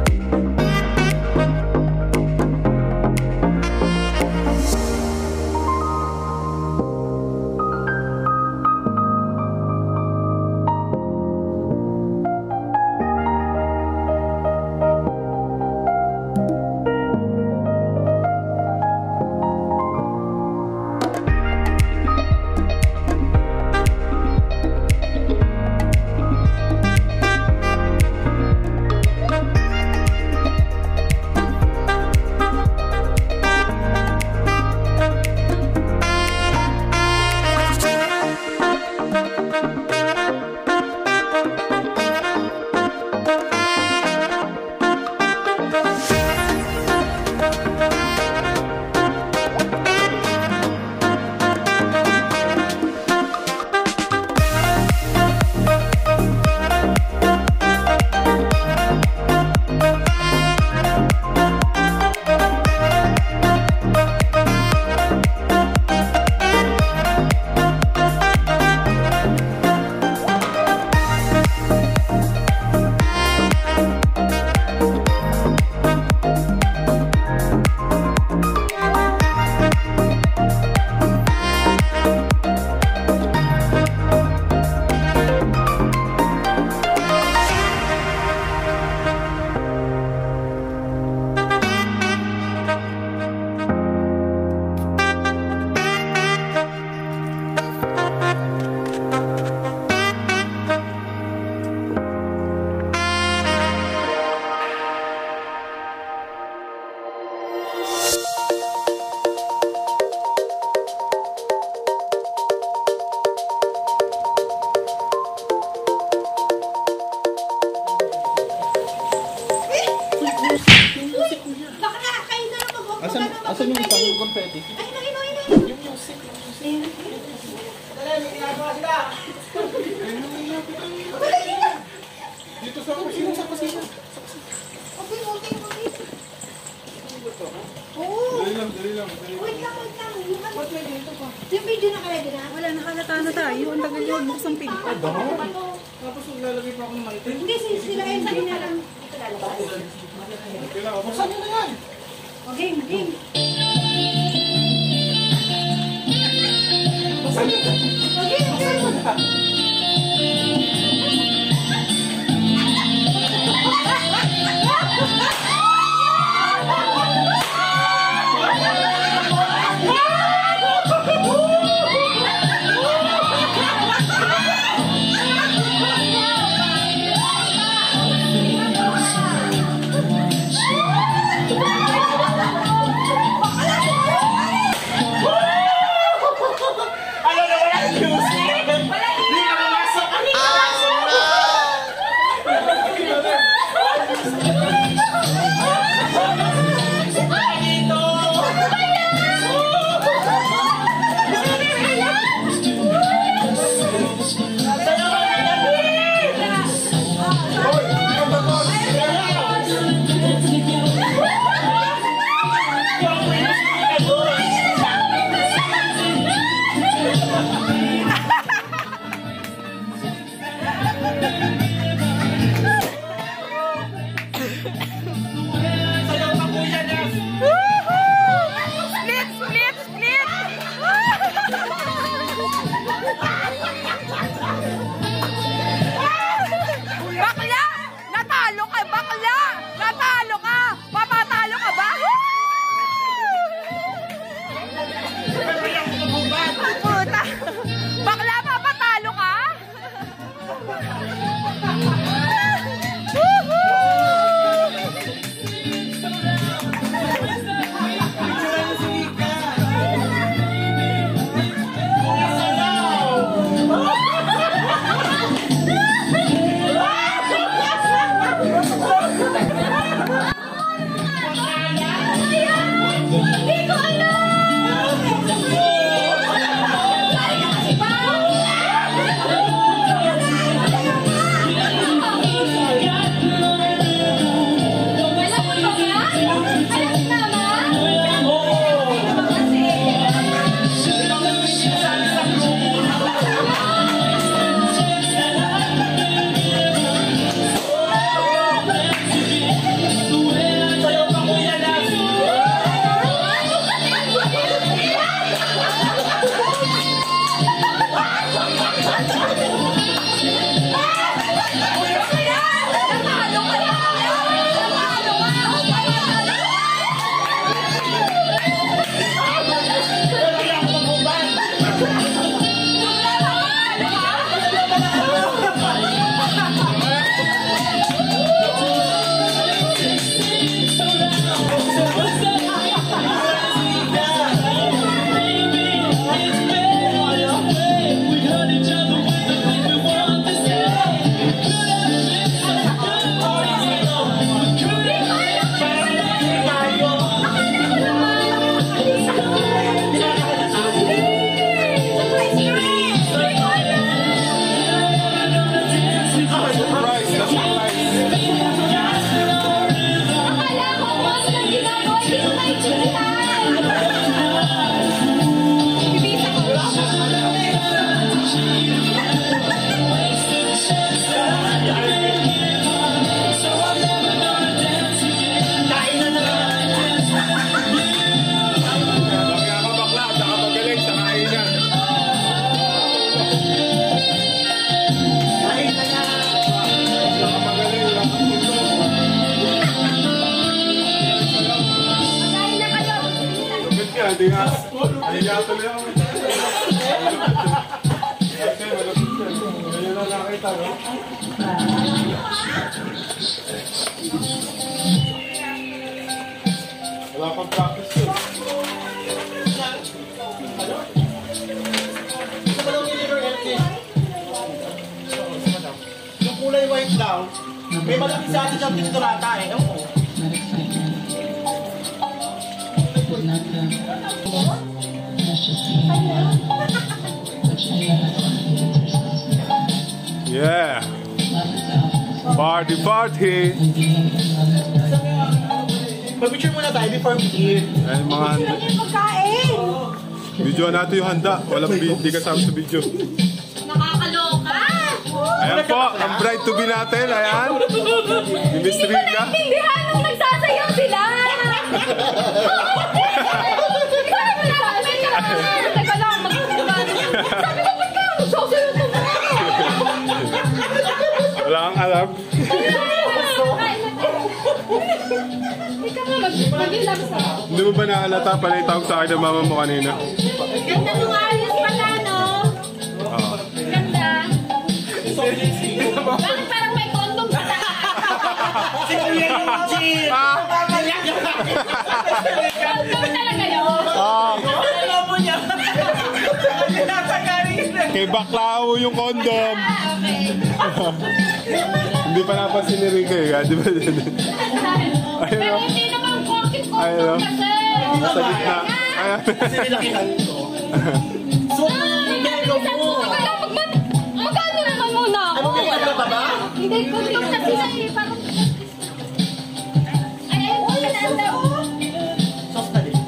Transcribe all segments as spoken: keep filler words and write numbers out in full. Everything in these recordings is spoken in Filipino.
Asan yung isang confetti? Ay, no, no, no. Yung music, yung music. Dali, may ginagawa sila. Dito sa kusina, sa kusina. Okay, okay, okay. Oo. Dali lang, dali lang. Wait lang, wait lang. Yung video nakalagay na? Wala, nakalata na tayo. Ang tagal yun, buksang pinto. Tapos maglalagay pa ako ng malitin. Hindi, sila yung sabi na lang. Ito lalabas. Buksan nyo na yan. Okay, game. Buksan nyo na. Okay, okay. Ano na wala yung music? Hindi ka mamasok. hindi nga. Nahiya tuloy ako. Kasi malapit yan. Ngayon na nakita, no? Wala pang practice yun. Ito ba lang yung liver health eh? Yung kulay white daw, may malaki sa atin siyang pinturata eh. Ewan ko. Yeah! Party, party! Mag-picture muna tayo before we eat. Ay, mga handa. Pagkain! Video natin yung handa. Walang hindi kasama sa video. Nakakaloka! Ayan po, ang bride to be natin. Ayan. Ni Miss Rika. Naintindihan nung nagsasayaw sila! Ikaw na mo namin ka! Teka lang, mag-ulan. Sabi ko, ba't kayo nagsasayaw ito na? Wala kang alam. Hindi mo ba naalata pala yung tawag sa akin ng mama mo kanina? Ganda nung ayos pala, no? Oo. Ganda. Bakit parang may kondom sa taas? Sinuya yung jeep! Kondom talaga yun? Alam mo niya! Nasa kanina! Kay Baklao yung kondom. Ah, okay. Hindi pa napansin ni Rika eh. Di ba? Pero hindi naman korkit Ayun. kondom kasi. Sa gitna. Ayan. Kasi nilakihan ko. So, mega mo! Magkano naman muna ako? Ano may pala pa ba? Hindi, kondom kasi na eh. Parang... Ay, ay, ay, nanda. Sauce na din.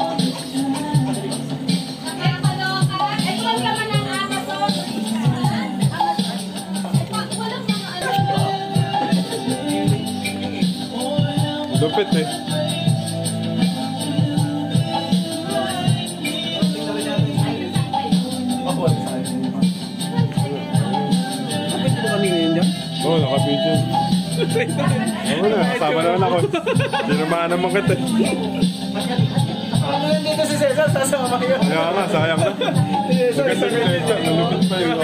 Kaya kaloka. Eh, tuwal ka man ng Amazon. Amazon. Eh, pa- walang mga ano. Lupit eh. Ako, ano sa'yo? Kapit mo kami ngayon dyan? Oo, oh, naka-video. Oo na, kasama naman ako. Dinamaan naman kita. Ano yun dito si Cesar? Sasama yun. Kaya nga, sayang na. Maganda ka na ito. Nalupit pa yun.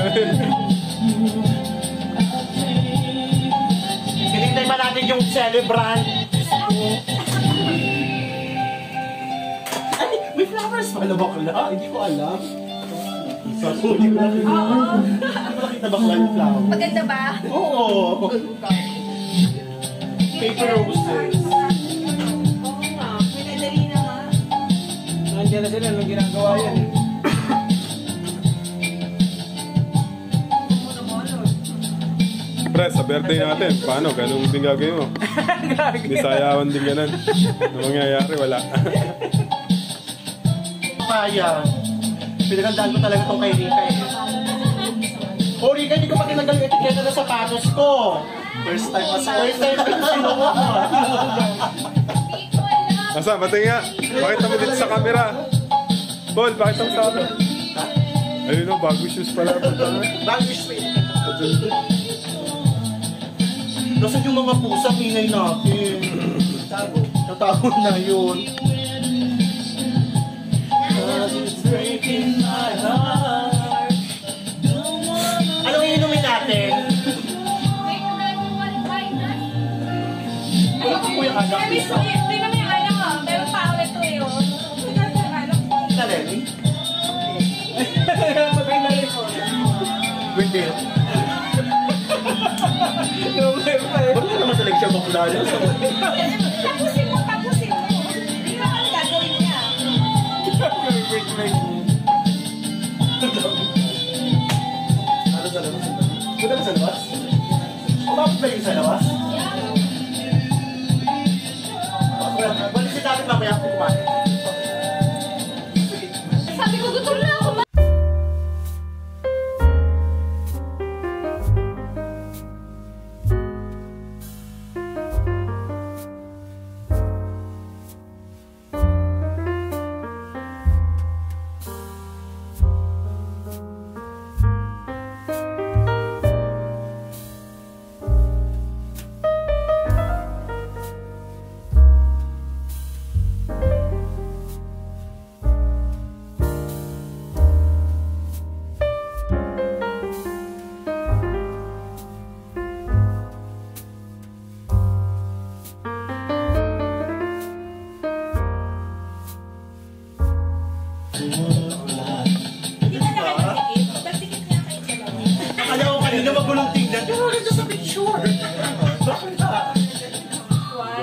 Hinintay ba natin yung celebrant? Ay, may flowers pala bakla? Hindi ko alam. Hindi ko nakita. Hindi ko nakita bakla yung flower. Maganda ba? Oo. Paper roses. Oo nga. Pinadali na nga. Nandiyan na sila nung ginagawa yan. Pre, sa birthday natin, paano? Ganun din gagawin mo? Bisayawan din ganun. Ano mangyayari? Wala. Kaya, pinagandaan ko talaga itong kay Rika eh. Oh, Rika, hindi ko pa tinanggal yung etiketa na sapatos ko. First time mas first time na sinuha. Asa, batay nga. Pakita mo dito sa camera. Paul, pakita mo sa camera. Ayun o, bago shoes pala. Bago straight. Nasaan yung mga pusa, ingay natin? Tago. Natago na yun. It's breaking my heart. Anong iinumin natin? Wala pa po yung anak. Hindi naman yung anak ko. Pero pawit to yun. Naleni? Magay na rin po. Windel. Ba't naman sa leksyon bakla niya? Tapusin mo, tapusin mo. Hindi ka pala gagawin niya. Ano sa labas? Punta ka sa labas? Umapit ba yung sa labas? Balisin natin mamaya kung kumain. Sabi ko, gutom na ako.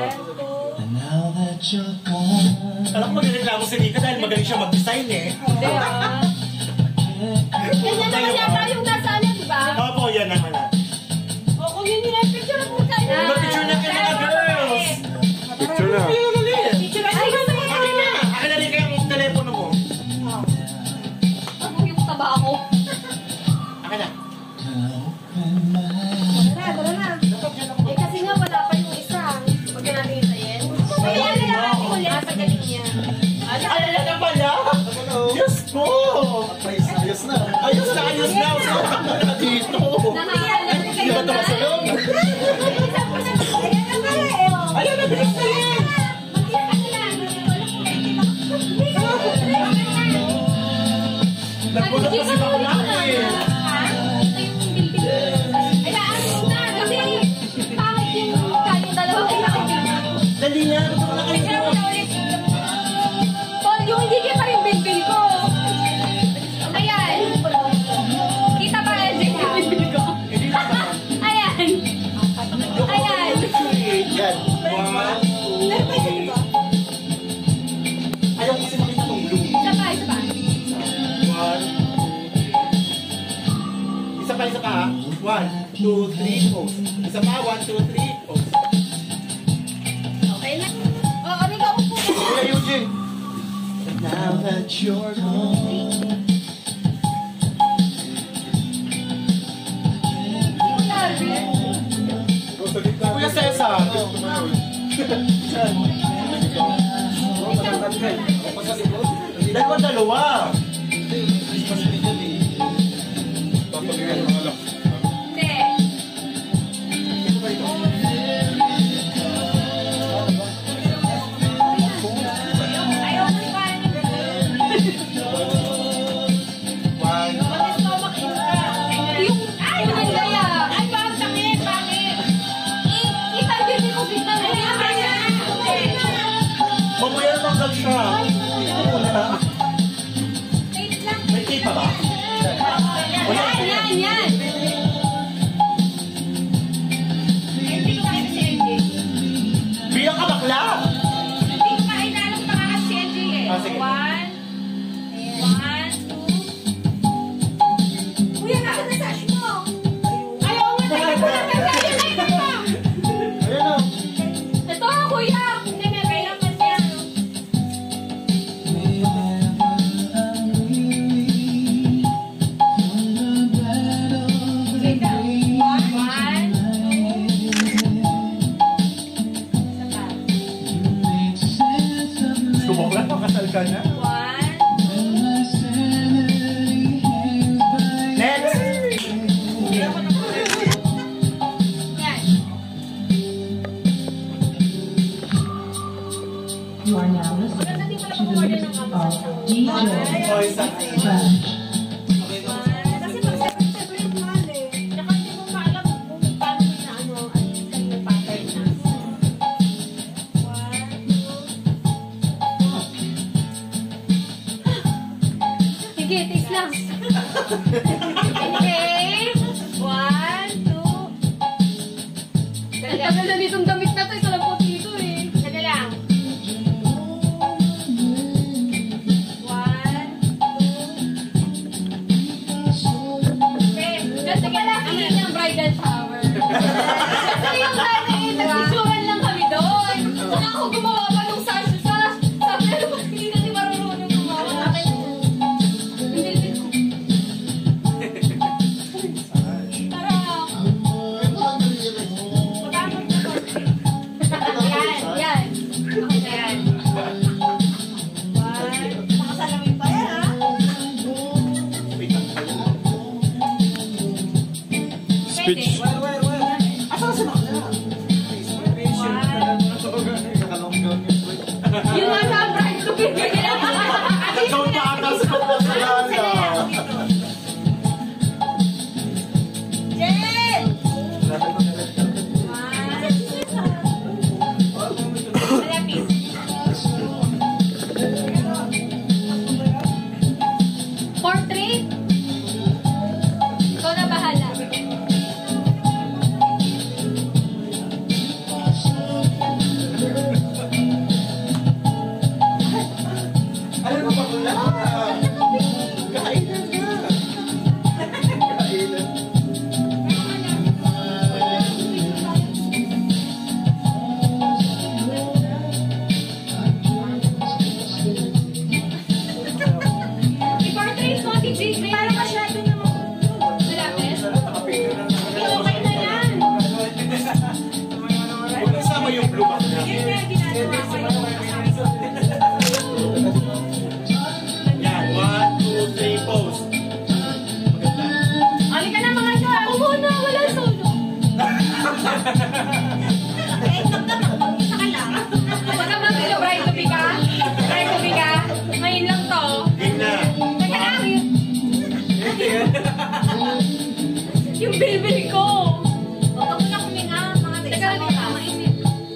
Alam ko magreklamo si Rika dahil magaling siya mag-design eh. Hindi ah. Ganyan naman yata yung nasa ano, di ba? Opo, yan naman na. O kung yun yung picture mo sa inyo. Mag-picture na kayo mga girls! Picture na. Ayun, ulit! Picture na kayo. Akin na! Akin na rin kaya yung telepono mo. Ako yung taba ako. Akin na. Tara na, tara na. Eh kasi nga wala pa yung isa. Huwag ka natin hintayin. Kaya ano na natin ulit sa galing niya. Alala na pala! Diyos ko! Ayos na! Ayos na! Ayos na! Ayos na! Dito! Hindi ba ito masalong? Ayan na! Bilis na yan! Nagpunot kasi ba ko namin? Dali nga! Ito na kayo! Paul, yung hindi kita yung bilbil ko. Ayan. Kita ba, Edric, yung bilbil ko? Ayan. Ayan. Yan. One, two, three. Ayaw kasi makita itong blue. Isa pa, isa pa. One. Isa pa, isa pa ha. One, two, three, pose. Isa pa, one, two, three, pose. Okay na. O, ano ka upo? Kuya Eugene. Now that you're gone. Kuya Cesar. Dalawa-dalawa. Hindi. Ayaw mo pa. One. Yung, ay, maganda yan. Ay, bakit pangit, pangit. I- Itang bilbil ko, bitang. Ay, ay, ay. Mamaya na tanggal siya. Wala. Wait lang. May tape pa ba? Yan, yan, yan. Hindi ko makita si N J. Bilang ka bakla. Hindi ko makita anong pangakas si N J eh. Ah, sige. One. One, two. Kuya, nasa na sash mo? Ayaw mo, tayo ko na tayo. Tayo mo. Ayan o. Ito, kuya. Hindi, may kailang kasi ano. Wait lang. One. One. Isa pa. Sumukla pa, kasal ka na. One. Next. Yan. You are now Maganda listening din pala to the mag-order music ng of kapatid. D J O, isa. Flash. Kasi pag separate-separate mahal eh. Tsaka hindi mo maalam kung paano na ano, at yung pattern na. One, two. Sige, taste lang. Okay. One, two. Ang tagal na nitong damit na to. Isa lang po dito eh. Sige lang. One, two. Okay. Kasi pala feeling ng bridal shower. Kasi yung dati, nagsisuran lang kami doon. Saka ako gumawa pa nung sash sa sabi na naman, hindi na di marunong gumawa. Hindi, hindi. Tara. Magamit na to. Yan, yan. Okay na yan. One. Nakasalamin pa yan, ha? Speech. Asan si bakla? Yung nasa bride to be. Ikaw pa atas ko po sa lala. Jen! Malapit. Portrait? Ikaw na bahala. Yan, one, two, three, pose. Maganda. Ali ka na mga ka. Ako muna, wala solo. Baka mga bride to be ka? Bride to be ka? Ngayon lang to. Game na. Teka lang. Yung bilbil ko. Huwag mo na kuminga. Mga teka lang, hindi ka maisip.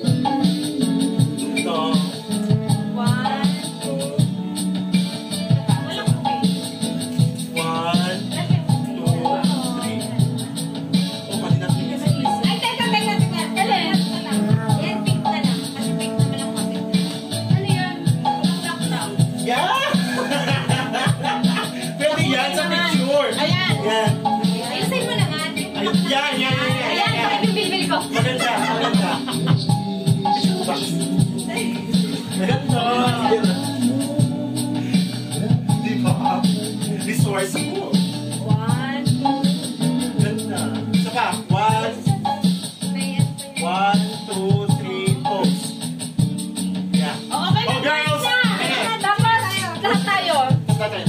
Ito. One, two. Walang okay. One, two, three. Oh, pati natin kasi. Ay, teka, teka, teka. Alin? Yan, pink na lang. Kasi pink na lang kami. Ano yan? Lockdown. Yeah! Pwede yan sa picture. Ayan. Yan. Ayusin mo naman. Ay, yan, yan, yan, yan. Ayan, yan. parang yung bilbil ko. Maganda, maganda. Box. Maganda. Di ba? Resourceful. One, two, Ganda. Isa pa. One, one, two, three, pose. Yeah. oh, okay na, Oh, girls. na. Ayan. Dapat, lahat tayo. Tatay.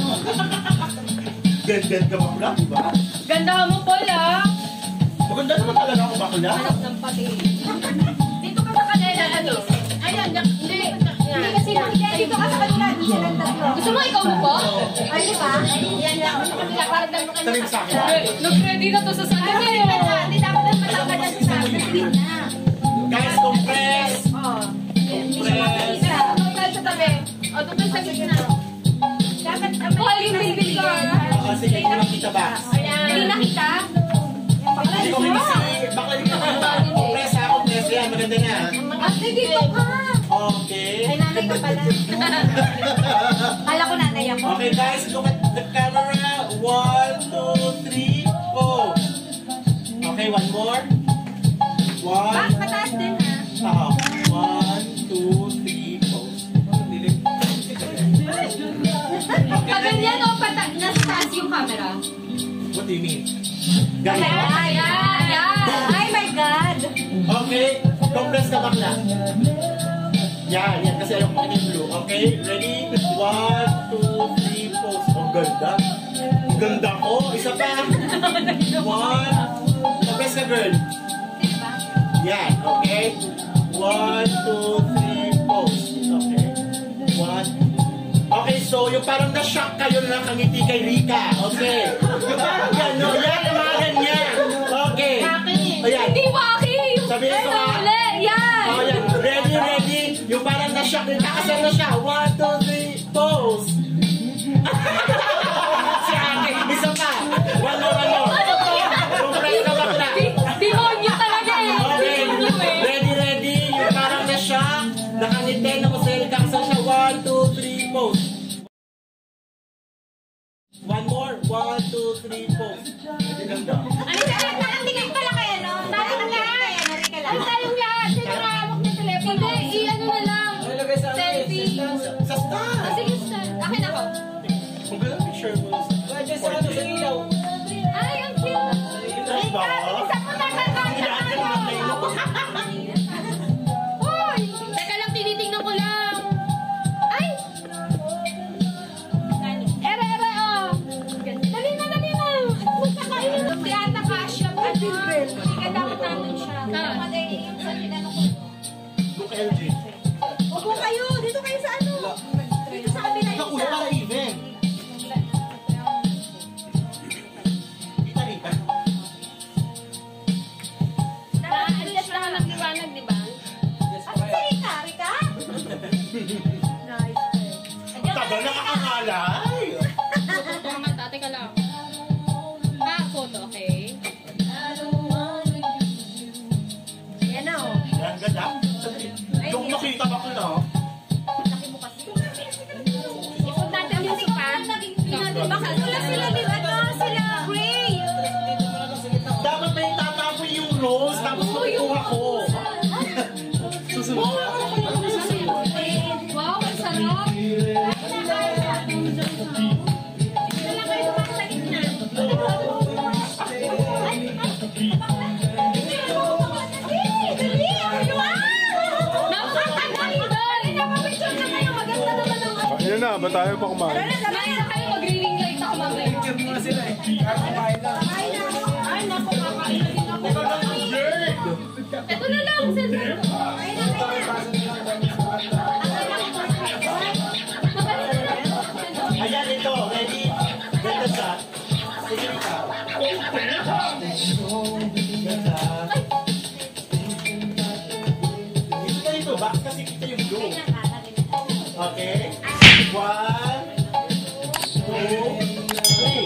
Ganda ka bakla, di ba? Ganda mo, Paul, ah. Maganda naman talaga ako bakla. Hanap ng pati. Dito ka sa kanila, ano? Ayan, hindi. Hindi kasi nakikita. Dito ka sa kanila, di silang tatlo. Gusto mo ikaw mo po? Ay, di ba? Yan lang. Sa kanila, parang dami kayo. Sabihin sa akin. Nag-ready na to sa sana eh. Hindi dapat na matangkad na sa akin. Guys, compress. Oh. Compress. Doon tayo sa tabi. O, doon tayo sa gitna. Dapat, Paul, yung bilbil ko. Ah, sige, hindi ko nakita ba? Ayan. Hindi nakita? Hindi ko minisi. Bakla di ka ba? Compress ha, compress yan. Maganda na. Ate, dito ka. Okay. Ay, nanay ka pala. Kala ko nanay ako. Okay guys, look at the camera. One, two, three, go. Okay, one more. One. Bak, mataas din ha. Ah, one, two, three, pose. Pag ganyan o pata, nasa taas yung camera. What do you mean? Ayan, Ganyan. ayan, ayan. Ay, my God. Okay, compress ka bakla. Yan, yan. Kasi ayaw ko makita yung blue. Okay, ready? One, two, three, pose. Ang ganda. Ang ganda ko. Isa pa. One. Compress ka, girl. Diba? Yan, okay? One, two, three, pose. Okay. One. Okay, so yung parang na-shock kayo na nakangiti kay Rika. Okay. Yung parang gano'n. Yan, yung mga ganyan. Okay. Ayan. Hindi waki. Sabihin ko ha. Uli, yan. Oh, yan. Ready, ready. Yung parang na-shock. Nakasal na siya. One, two, three, pose. Si ate. Isa pa. One more, one more. Ano ba yan? Compress ka bakla. Demonyo talaga eh. Okay. Demonyo eh. Ready, ready. Yung parang na-shock. Nakangiti na masaya. Nakasal siya. One, two, three, pose. One more. One, two, three, pose. Hindi ganda. Ano ka? Nakatingin pala kayo, no? Tayong lahat. Ay, tayong lahat. Sino nakahawak ng telepono? Hindi, i-ano na lang. Selfie. Sa star. Ah, sige, sir. Akin ako. Kung gano'n picture mo sa Ay, ang cute. Ay, ba? isa mo na Hoy! Teka lang, tinitingnan ko lang. Ay! Ere, ere, oh. Dali na, dali na. Magkakain na. Si Ata Kasia, ano? Hindi ka dapat nandun siya. Dapat eh, yung sa tinanong ko. Look L G. Upo kayo, dito kayo sa ano? Dito sa kabila yung Nakuha isa. para even. Kita Rika. Na-adjust lang ang liwanag, di ba? Ah, si Rika, Rika? Nice. Tagal nakakangalay. Mga tate ka lang. Ah, photo, okay. Yan o. Yan, ganda. Yung nakita ba ko na? Laki mo kasi. Ipon natin yung sipa. Baka wala sila din, ano, sila gray. Dapat may tatapoy yung rose, tapos makukuha ko. Susunod. Wow, ang sarap. na, ba't tayo pa kumain? Kumain na kayo, mag-ring light ako mamaya. Ay, naku, kakain na din ako. Ito na lang, cellphone ko. Ayan, ito. Ready? Ganda siya. Sige ka. Ganda. Kita ito ba? Kasi kita yung blue. Okay? One, two, three.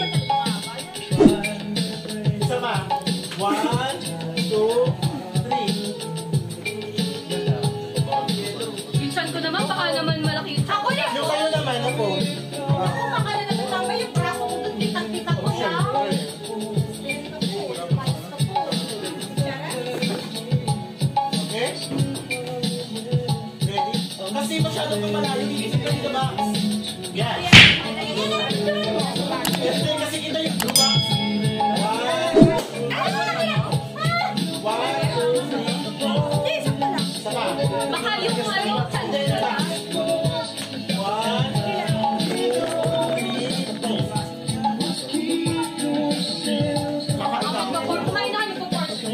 Isa pa. One, two, three. Ganda. Yung chan ko naman, baka naman malaki. Ako eh! Yung kayo naman, ako. Ako, makala na kasama yung braso ko doon, kitang-kita ko siya. Okay? Ready? Kasi masyado pa malayo. Iisip ka dito ba? Yan. Kasi kasi kita yung blue box. One, two, three, four. Isa pa. Baka yung ano, chandel na. One, two, three, four. Before kumain na kami po portion.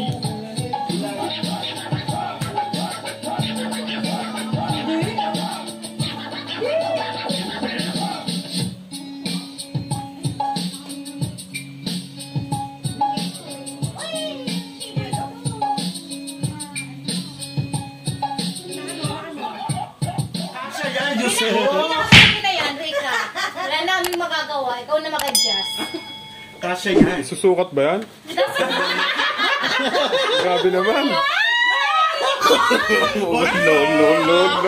Kasha yan, Diyos ko. Pinakasabi na yan, Rika. Wala namin magagawa. Ikaw na mag-adjust. Kasha yan. Susukat ba yan? Grabe naman. No, no, no, no, no.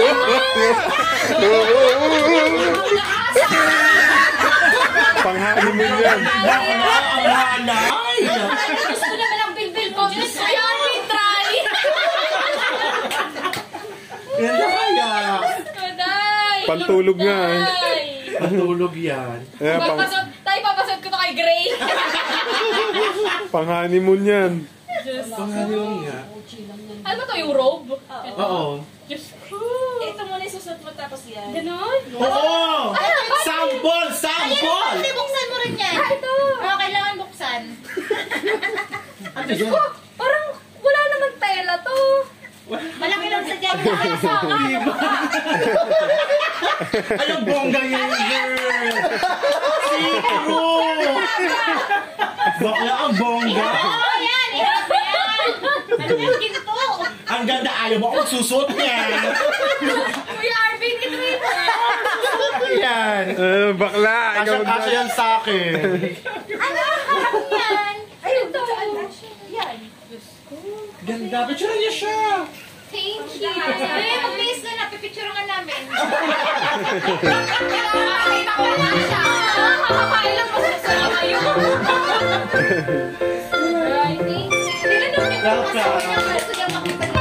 Panghani mo yan. Ang halay. Gusto ko naman ang bilbil ko. Diyos ko yan, may try. Ganda kaya. Kuday. Pantulog nga eh. Matulog yan. Eh, pang, Papasok, tayo papasok ko to kay Gray. pang-honeymoon yan. Panghaliwan nga. Ano ba to, yung robe? Oo. Diyos ko. Ito muna isusot mo tapos yan. Ganon? Oo! Sample! Sample! Hindi, buksan mo rin yan. Ah, ito. Oo, kailangan buksan. Ano Diyos yan? ko, parang wala namang tela to. Malaki lang sa dyan. Ay, ang bongga yun, girl! See-through! Bakla ang bongga! Oo, yan. Ihap mo yan. Ano yung ginto? Ang ganda, ayaw mo akong susot niya! Kuya Arvin, ito yun. Yan! Eh, bakla. Ikaw Kasya-kasya yan sa akin. Ano? Ano yan? Ay, ito. Yan. Ganda, picture niya siya! Thank you. Eh, mag-base na na. Pipicture nga namin. Nakakita ko na siya. Nakakakain lang masasara kayo. Ay, thank you. Tingnan mo, Welcome. Gusto niya makipag